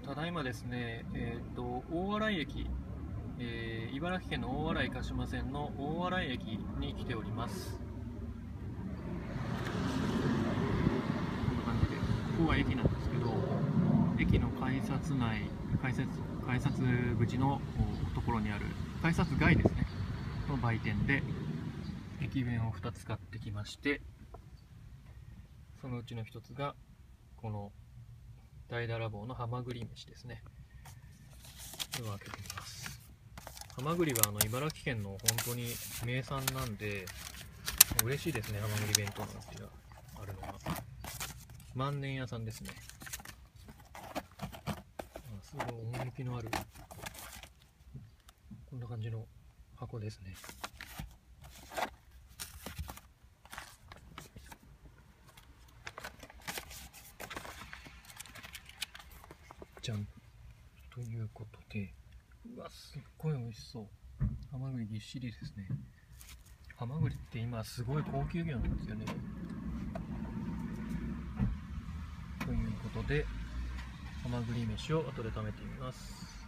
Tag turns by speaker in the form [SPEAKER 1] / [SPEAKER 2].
[SPEAKER 1] ただいまですね、大洗駅、茨城県の大洗鹿島線の大洗駅に来ております。こんな感じで、ここは駅なんですけど、駅の改札口のところにある改札外ですねの売店で駅弁を2つ買ってきまして、そのうちの1つがこの大田ラボのはまぐり飯ですね。では開けてみます。はまぐりは茨城県の本当に名産なんで嬉しいですね。はまぐり弁当なんていうのがあるのが万年屋さんですね。すごい趣のあるこんな感じの箱ですね。じゃんということで、うわ、すっごい美味しそう。はまぐりぎっしりですね。はまぐりって今すごい高級魚なんですよね。ということで、はまぐり飯を後で食べてみます。